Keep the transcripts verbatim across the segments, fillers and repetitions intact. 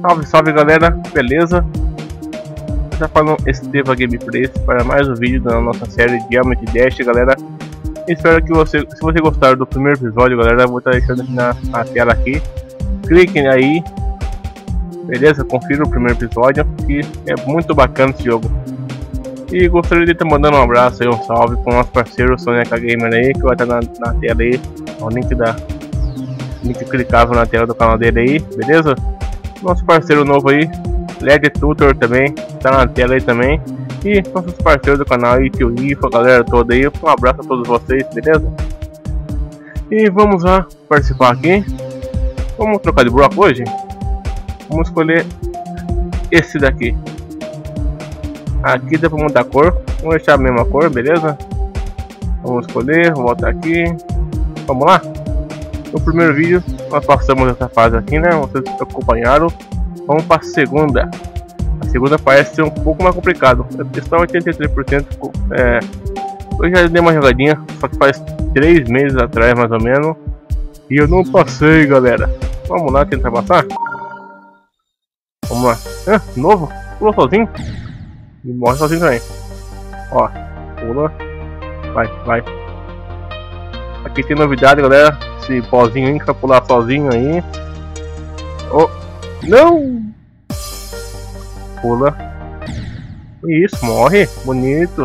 Salve, salve galera, beleza? Tá falando Estevam Gameplays para mais um vídeo da nossa série Diamond Dash, galera. Espero que você, se você gostar do primeiro episódio, galera, eu vou estar deixando aqui na, na tela aqui. Cliquem aí, beleza? Confira o primeiro episódio, que é muito bacana esse jogo. E gostaria de estar mandando um abraço aí, um salve para o nosso parceiro Soneca Gamer aí, que vai estar na, na tela aí, o link da link clicável na tela do canal dele aí, beleza? Nosso parceiro novo aí, L E D Tutor também, tá na tela aí também. E nossos parceiros do canal aí, Tio Ifa, a galera toda aí, um abraço a todos vocês, beleza? E vamos lá participar aqui. Vamos trocar de bloco hoje? Vamos escolher esse daqui. Aqui dá pra mudar a cor, vamos deixar a mesma cor, beleza? Vamos escolher, vou voltar aqui. Vamos lá? No primeiro vídeo nós passamos essa fase aqui, né? Vocês acompanharam. Vamos para a segunda. A segunda parece ser um pouco mais complicado. Está oitenta e três por cento. É, eu já dei uma jogadinha, só que faz três meses atrás mais ou menos. E eu não passei, galera. Vamos lá tentar passar. Vamos lá. Ah, novo? Pula sozinho? E morre sozinho também. Ó, pula. Vai, vai. Aqui tem novidade, galera. Esse pozinho aí que vai pular sozinho aí. Oh, não! Pula. Isso, morre. Bonito.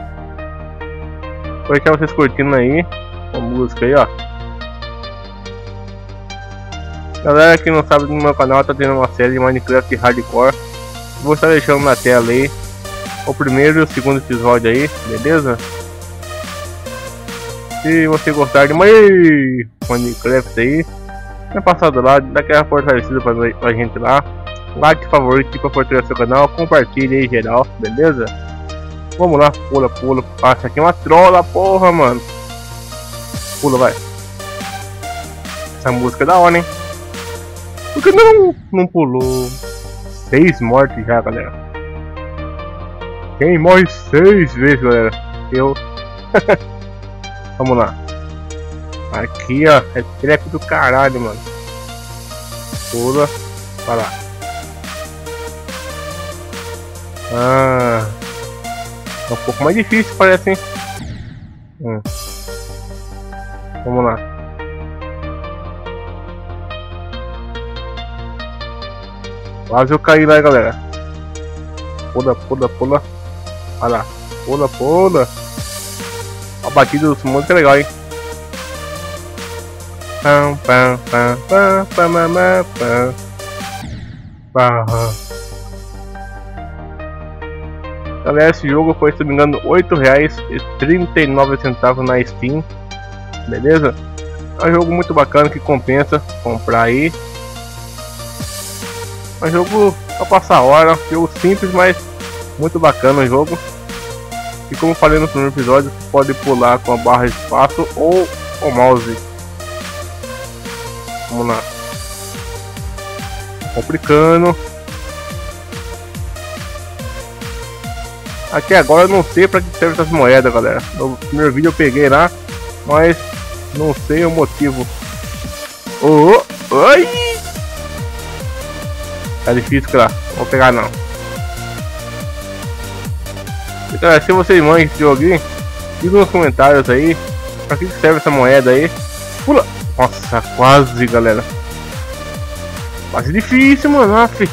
Vou deixar vocês curtindo aí a música aí, ó. Galera que não sabe, no meu canal tá tendo uma série de Minecraft Hardcore. Vou estar deixando na tela aí o primeiro e o segundo episódio aí, beleza? Se você gostar de mais Minecraft aí, é passado lá, dá aquela fortalecida pra, pra gente lá. Like, favorito pra fortalecer o canal, compartilhe aí geral, beleza? Vamos lá, pula, pula. Passa aqui uma trola, porra, mano. Pula, vai. Essa música é da hora, hein? Por que não? Não pulou. Seis mortes já, galera. Quem morre seis vezes, galera? Eu. Vamos lá. Aqui, ó. É trap do caralho, mano. Pula. Vai lá. Ah. É um pouco mais difícil, parece, hein? Hum. Vamos lá. Quase eu caí lá, galera. Pula, pula, pula. Vai lá. Pula, pula. A batida do sumo é legal, hein? Pam, pam, pam, pam, pam, pam, pam, pam. Galera, esse jogo foi, se não me engano, oito reais e trinta e nove centavos na Steam. Beleza? É um jogo muito bacana que compensa comprar aí. É um jogo pra passar a hora. Jogo simples, mas muito bacana o jogo. E como eu falei no primeiro episódio, você pode pular com a barra de espaço ou o mouse. Vamos lá. Complicando. Aqui agora eu não sei para que serve essas moedas, galera. No primeiro vídeo eu peguei lá, mas não sei o motivo. Oh, oh, ai! Tá difícil, cara. Não vou pegar não. Galera, se vocês manjam esse jogo aí, diga nos comentários aí pra que serve essa moeda aí. Pula! Nossa, quase, galera. Quase difícil, mano. Aff.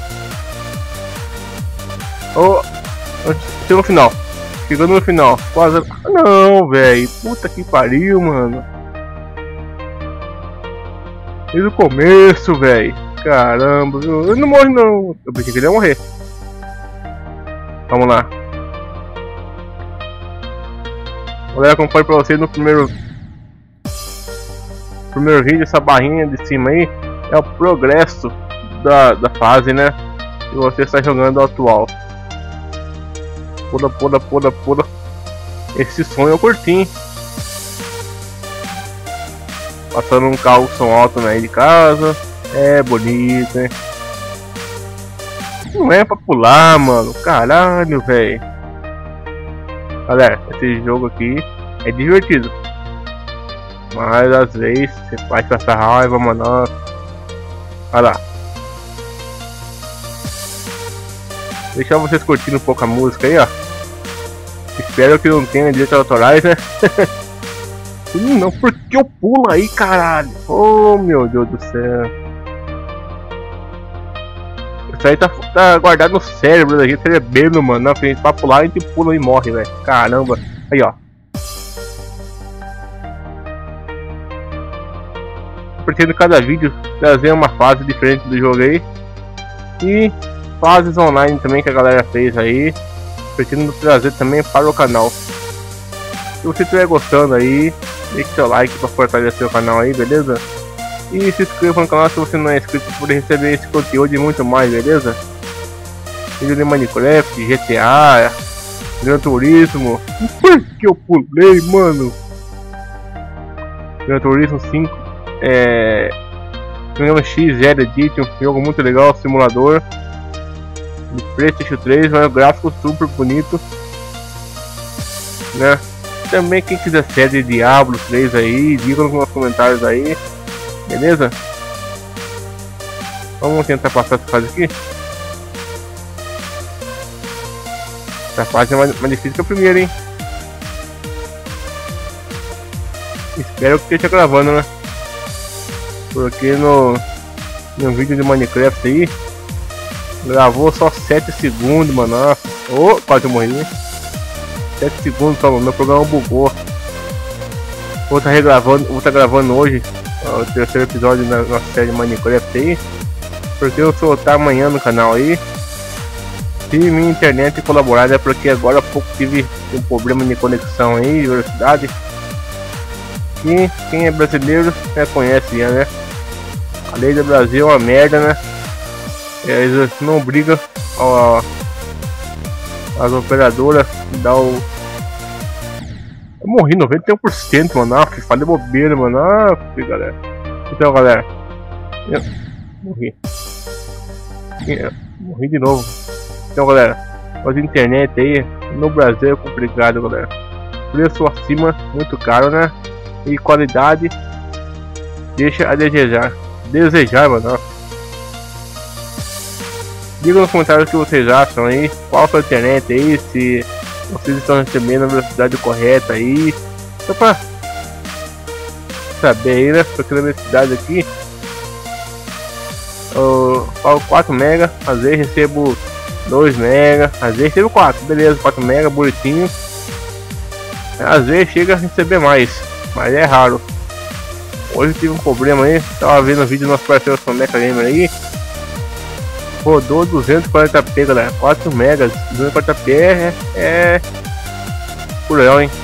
Oh, chegou no final. Chegando no final. Quase. Ah, não, velho. Puta que pariu, mano. Desde o começo, velho. Caramba, eu não morro não. Eu pensei que ele ia morrer. Vamos lá. Galera, como foi pra vocês no primeiro primeiro vídeo, essa barrinha de cima aí é o progresso da, da fase, né? Que você está jogando atual. Pula, pula, pula, pula. Esse som eu curti. Passando um carro com som alto na de casa. É bonito, hein? Não é pra pular, mano. Caralho, velho. Galera, esse jogo aqui é divertido. Mas às vezes você faz passar raiva, mano. Olha lá. deixar vocês curtindo um pouco a música aí, ó. Espero que não tenha direitos autorais, né? Não, porque eu pulo aí, caralho. Oh, meu Deus do céu. Isso aí tá, tá guardado no cérebro da gente, cerebelo, mano. Na frente, pra pular, a gente pula e morre, velho. Caramba. Aí, ó. Pretendo cada vídeo trazer uma fase diferente do jogo aí. E fases online também que a galera fez aí. Pretendo trazer também para o canal. Se você estiver gostando aí, deixe seu like para fortalecer o canal aí, beleza? E se inscreva no canal se você não é inscrito para poder receber esse conteúdo e muito mais, beleza? Vídeo de Minecraft, G T A, Gran Turismo. Por que eu pulei, mano? Gran Turismo cinco, é... X Zero Edition, um jogo muito legal, simulador de PlayStation três, mas um gráfico super bonito, né? Também quem quiser série de Diablo três aí, diga nos comentários aí, beleza? Vamos tentar passar essa fase aqui. Essa fase é mais, mais difícil que a primeira, hein? Espero que esteja gravando, né? Porque no, no vídeo de Minecraft aí gravou só sete segundos, mano. Oh, quase eu morri, hein? sete segundos só, meu programa bugou. Vou estar regravando, vou estar gravando hoje ó, o terceiro episódio da nossa série Minecraft aí. Porque eu soltar amanhã no canal aí. Se minha internet colaborar, é porque agora há pouco tive um problema de conexão aí, de velocidade. E quem é brasileiro já conhece já, né? A lei do Brasil é uma merda, né? Eles não obrigam ó, as operadoras a dar o... Eu morri noventa e um por cento, mano. Ah, falei bobeira, mano. Ah, galera. Então, galera, eu morri. Eu morri de novo. Então, galera, a internet aí no Brasil é complicado, galera. Preço acima, muito caro, né? E qualidade deixa a desejar. Desejar, mano. Diga nos comentários o que vocês acham aí. Qual a sua internet aí? Se vocês estão recebendo a velocidade correta aí. Só pra saber aí, né? Porque na minha cidade aqui eu falo quatro mega, às vezes recebo dois mega, às vezes recebo quatro, beleza, quatro mega, bonitinho. Às vezes chega a receber mais, mas é raro. Hoje tive um problema aí, tava vendo o vídeo do nosso parceiro Soneca Gamer aí. Rodou duzentos e quarenta p, galera, quatro megas, duzentos e quarenta p é, é cruel, hein.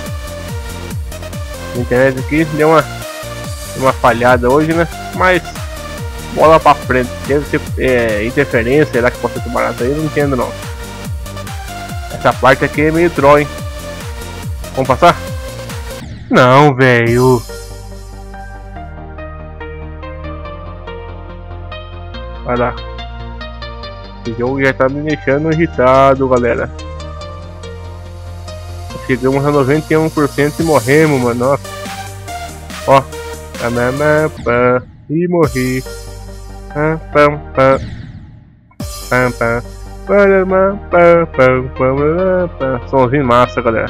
A internet aqui deu uma, uma falhada hoje, né, mas bola pra frente. Deve ser é, interferência, será que pode ser barato aí? Eu não entendo não. Essa parte aqui é meio troll, hein. Vamos passar? Não, velho. Vai lá. Esse jogo já tá me deixando irritado, galera. Chegamos a noventa e um por cento e morremos, mano. Ó. Ó. E morri. Somzinho massa, galera.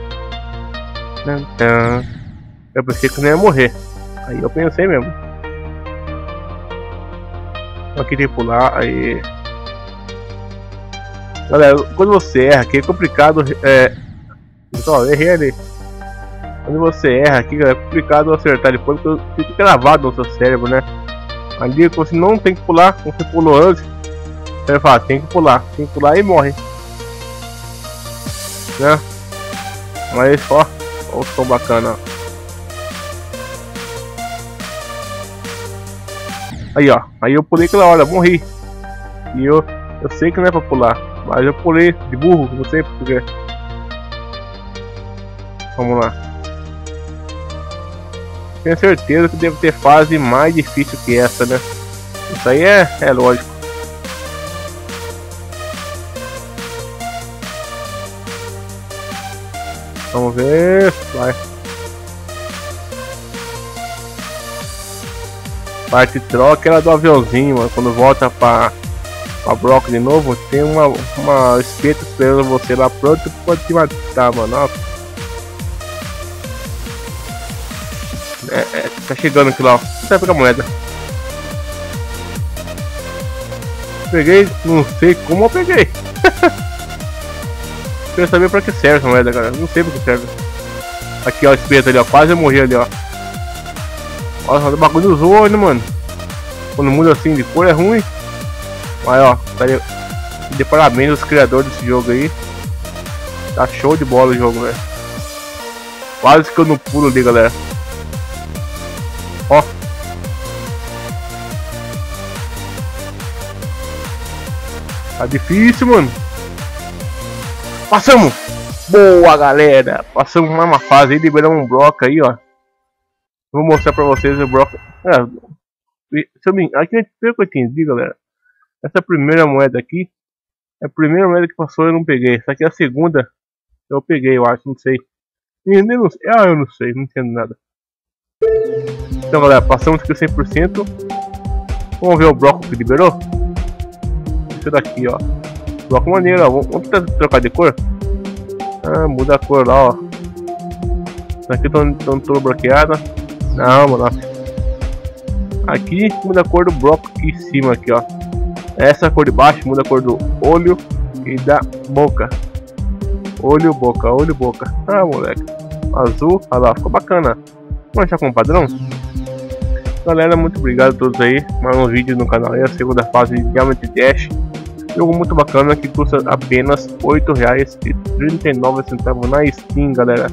Eu pensei que não ia morrer. Aí eu pensei mesmo. Aqui tem que pular. Aí, galera, quando você erra aqui é complicado. É... Só, errei ali. Quando você erra aqui, galera, é complicado acertar depois, porque fica gravado no seu cérebro, né? Ali você não tem que pular, como você pulou antes. Você vai falar, tem que pular, tem que pular e morre, né? Mas ó, ó o som bacana, ó. Aí ó, aí eu pulei aquela hora, morri. E eu, eu sei que não é pra pular, mas eu pulei de burro, não sei porque. Vamos lá. Tenho certeza que deve ter fase mais difícil que essa, né? Isso aí é, é lógico. Vamos ver. Vai. Parte troca era do aviãozinho, mano. Quando volta pra a Brock de novo. Tem uma, uma espeta esperando você lá pronto, pode te matar, mano. Ó. É, é, tá chegando aqui lá, ó. Vai pegar a moeda. Peguei, não sei como eu peguei. Quero saber pra que serve essa moeda, cara. Não sei pra que serve. Aqui, ó, espeta ali, ó. Quase eu morri ali, ó. Olha, o bagulho usou, né, mano? Quando muda assim de cor é ruim. Mas, ó, tá de, de parabéns aos criadores desse jogo aí. Tá show de bola o jogo, velho. Quase que eu não pulo ali, galera. Ó. Tá difícil, mano. Passamos! Boa, galera! Passamos mais uma fase aí, liberamos um bloco aí, ó. Vou mostrar pra vocês o bloco. É, se eu me... Aqui, pelo que eu entendi, galera. Essa primeira moeda aqui é a primeira moeda que passou e eu não peguei. Essa aqui é a segunda. Eu peguei, eu acho, não sei. Eu não sei. Ah, eu não sei, não entendo nada. Então, galera, passamos aqui cem por cento. Vamos ver o bloco que liberou. Esse daqui, ó. Bloco maneiro, ó. Vamos tentar trocar de cor. Ah, muda a cor lá, ó. Aqui estão toda bloqueada. Não, mano. Aqui muda a cor do bloco aqui em cima, aqui, ó. Essa cor de baixo muda a cor do olho e da boca. Olho, boca, olho, boca. Ah, moleque. Azul, olha lá, ficou bacana. Vamos achar como padrão? Galera, muito obrigado a todos aí. Mais um vídeo no canal aí, a segunda fase de Diamond Dash. Jogo muito bacana que custa apenas oito reais e trinta e nove centavos na Steam, galera.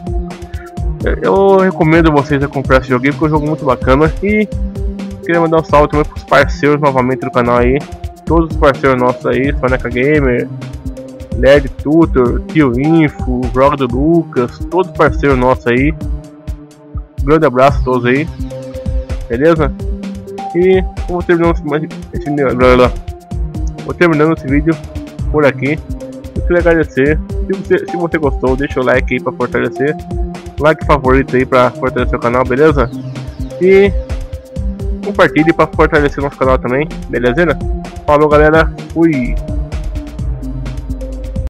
Eu recomendo vocês a comprar esse joguinho porque é um jogo muito bacana. E queria mandar um salve também para os parceiros novamente do canal aí. Todos os parceiros nossos aí, Soneca Gamer, L E D Tutor, Tio Info, Joga do Lucas, todos os parceiros nossos aí. Um grande abraço a todos aí, beleza? E vou terminando esse, esse, vou terminando esse vídeo por aqui. Eu queria agradecer. Se você, se você gostou, deixa o like aí para fortalecer. Like favorito aí para fortalecer o canal, beleza? E compartilhe para fortalecer nosso canal também, beleza? Falou, galera, fui!